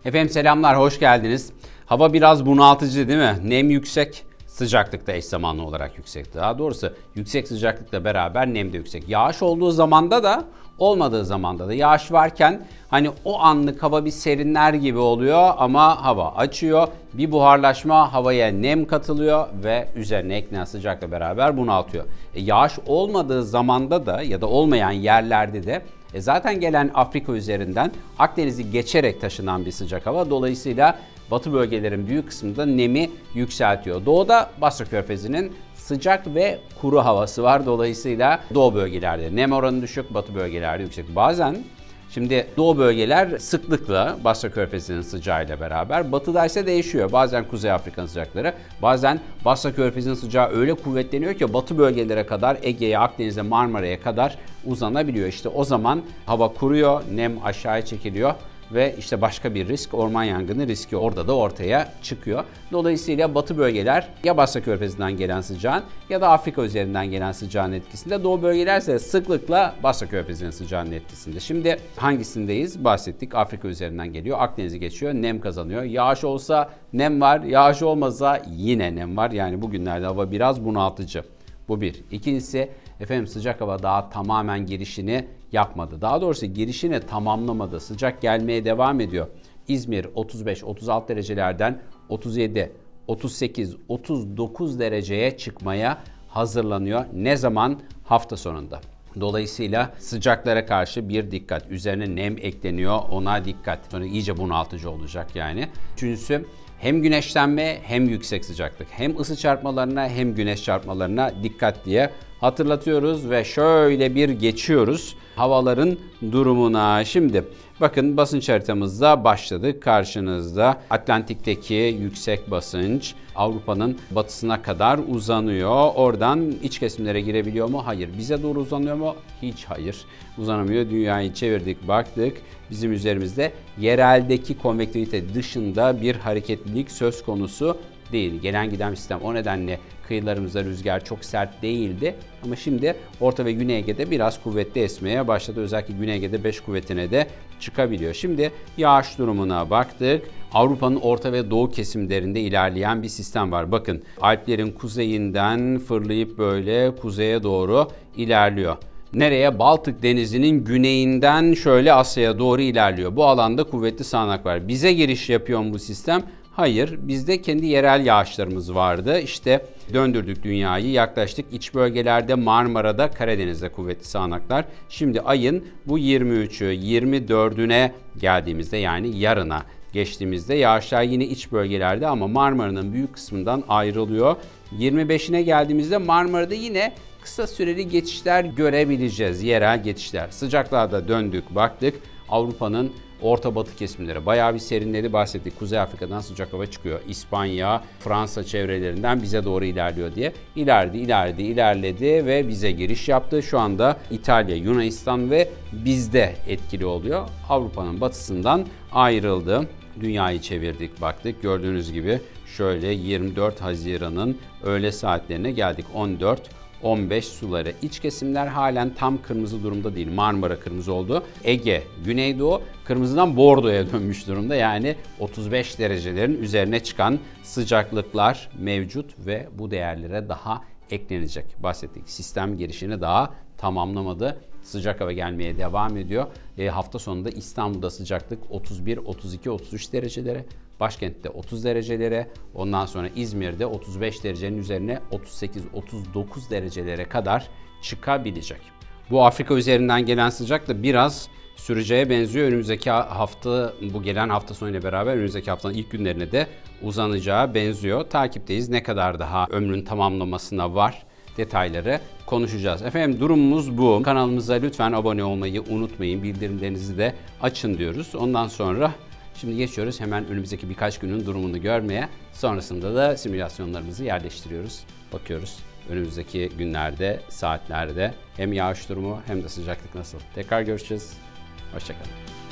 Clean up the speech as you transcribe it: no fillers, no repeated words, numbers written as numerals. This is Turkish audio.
Efendim selamlar, hoş geldiniz. Hava biraz bunaltıcı değil mi? Nem yüksek, sıcaklık da eş zamanlı olarak yüksek. Daha doğrusu yüksek sıcaklıkla beraber nem de yüksek. Yağış olduğu zamanda da olmadığı zamanda da. Yağış varken hani o anlık hava bir serinler gibi oluyor ama hava açıyor. Bir buharlaşma, havaya nem katılıyor ve üzerine eklenen sıcakla beraber bunaltıyor. Yağış olmadığı zamanda da ya da olmayan yerlerde de zaten gelen Afrika üzerinden Akdeniz'i geçerek taşınan bir sıcak hava. Dolayısıyla batı bölgelerin büyük kısmında nemi yükseltiyor. Doğuda Basra Körfezi'nin sıcak ve kuru havası var. Dolayısıyla doğu bölgelerde nem oranı düşük, batı bölgelerde yüksek. Bazen şimdi doğu bölgeler sıklıkla Basra Körfezi'nin sıcağıyla beraber, batıda ise değişiyor. Bazen Kuzey Afrika'nın sıcakları, bazen Basra Körfezi'nin sıcağı öyle kuvvetleniyor ki batı bölgelere kadar, Ege'ye, Akdeniz'e, Marmara'ya kadar uzanabiliyor. İşte o zaman hava kuruyor, nem aşağıya çekiliyor. Ve işte başka bir risk, orman yangını riski orada da ortaya çıkıyor. Dolayısıyla batı bölgeler ya Basra Körfezi'nden gelen sıcağın ya da Afrika üzerinden gelen sıcağın etkisinde. Doğu bölgeler ise sıklıkla Basra Körfezi'nin sıcağının etkisinde. Şimdi hangisindeyiz? Bahsettik. Afrika üzerinden geliyor. Akdeniz'i geçiyor. Nem kazanıyor. Yağış olsa nem var. Yağış olmasa yine nem var. Yani bugünlerde hava biraz bunaltıcı. Bu bir. İkincisi, efendim sıcak hava daha tamamen girişini yapmadı. Daha doğrusu girişini tamamlamadı. Sıcak gelmeye devam ediyor. İzmir 35-36 derecelerden 37, 38, 39 dereceye çıkmaya hazırlanıyor. Ne zaman? Hafta sonunda. Dolayısıyla sıcaklara karşı bir dikkat. Üzerine nem ekleniyor, ona dikkat. Sonra iyice bunaltıcı olacak yani. Üçüncüsü, hem güneşlenme hem yüksek sıcaklık. Hem ısı çarpmalarına hem güneş çarpmalarına dikkat diye hatırlatıyoruz ve şöyle bir geçiyoruz havaların durumuna. Şimdi bakın basınç haritamızda başladık. Karşınızda Atlantik'teki yüksek basınç Avrupa'nın batısına kadar uzanıyor. Oradan iç kesimlere girebiliyor mu? Hayır. Bize doğru uzanıyor mu? Hiç hayır. Uzanamıyor. Dünyayı çevirdik, baktık. Bizim üzerimizde yereldeki konvektivite dışında bir hareketlilik söz konusu değil. Gelen giden bir sistem. O nedenle kıyılarımızda rüzgar çok sert değildi. Ama şimdi Orta ve Güney Ege'de biraz kuvvetli esmeye başladı. Özellikle Güney Ege'de 5 kuvvetine de çıkabiliyor. Şimdi yağış durumuna baktık. Avrupa'nın orta ve doğu kesimlerinde ilerleyen bir sistem var. Bakın Alplerin kuzeyinden fırlayıp böyle kuzeye doğru ilerliyor. Nereye? Baltık Denizi'nin güneyinden şöyle Asya'ya doğru ilerliyor. Bu alanda kuvvetli sağanak var. Bize giriş yapıyor mu bu sistem? Hayır, bizde kendi yerel yağışlarımız vardı. İşte döndürdük dünyayı, yaklaştık. İç bölgelerde Marmara'da, Karadeniz'de kuvvetli sağanaklar. Şimdi ayın bu 23'ü, 24'üne geldiğimizde yani yarına geçtiğimizde yağışlar yine iç bölgelerde ama Marmara'nın büyük kısmından ayrılıyor. 25'ine geldiğimizde Marmara'da yine kısa süreli geçişler görebileceğiz, yerel geçişler. Sıcaklarda döndük, baktık. Avrupa'nın orta batı kesimleri bayağı bir serinledi, bahsettik. Kuzey Afrika'dan sıcak hava çıkıyor. İspanya, Fransa çevrelerinden bize doğru ilerliyor diye. İlerledi ve bize giriş yaptı. Şu anda İtalya, Yunanistan ve bizde etkili oluyor. Avrupa'nın batısından ayrıldı. Dünyayı çevirdik, baktık. Gördüğünüz gibi şöyle 24 Haziran'ın öğle saatlerine geldik. 14-15 suları. İç kesimler halen tam kırmızı durumda değil. Marmara kırmızı oldu. Ege, Güneydoğu kırmızıdan bordoya dönmüş durumda. Yani 35 derecelerin üzerine çıkan sıcaklıklar mevcut ve bu değerlere daha eklenecek. Bahsettik. Sistem girişini daha tamamlamadı. Sıcak hava gelmeye devam ediyor. Hafta sonunda İstanbul'da sıcaklık 31, 32, 33 derecelere. Başkentte 30 derecelere, ondan sonra İzmir'de 35 derecenin üzerine 38-39 derecelere kadar çıkabilecek. Bu Afrika üzerinden gelen sıcak da biraz süreceğe benziyor. Önümüzdeki hafta, bu gelen hafta sonuyla beraber önümüzdeki haftanın ilk günlerine de uzanacağı benziyor. Takipteyiz. Ne kadar daha ömrün tamamlamasına var, detayları konuşacağız. Efendim durumumuz bu. Kanalımıza lütfen abone olmayı unutmayın. Bildirimlerinizi de açın diyoruz. Ondan sonra şimdi geçiyoruz hemen önümüzdeki birkaç günün durumunu görmeye. Sonrasında da simülasyonlarımızı yerleştiriyoruz. Bakıyoruz önümüzdeki günlerde, saatlerde hem yağış durumu hem de sıcaklık nasıl. Tekrar görüşeceğiz. Hoşça kalın.